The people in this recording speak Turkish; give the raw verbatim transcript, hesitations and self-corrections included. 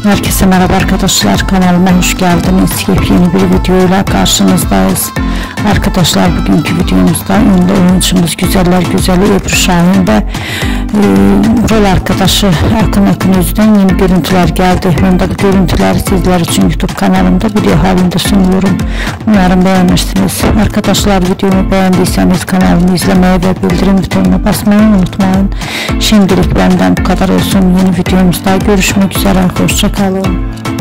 Herkese merhaba arkadaşlar, kanalıma hoş geldiniz. Yepyeni bir videoyla karşınızdayız. Arkadaşlar, bugünkü videomuzda ünlü oyuncumuz Güzeller Güzeli Ebru Şahin ve e, rol arkadaşı Akın Akın Öz'den yeni görüntüler geldi. Ben de bu görüntüleri sizler için YouTube kanalımda video halinde sunuyorum. Umarım beğenirsiniz. Arkadaşlar, videomu beğendiyseniz kanalımı izlemeyi ve bildirim butonuna basmayı unutmayın. Şimdilik benden bu kadar olsun. Yeni videomuzda görüşmek üzere. Hoşça kalın.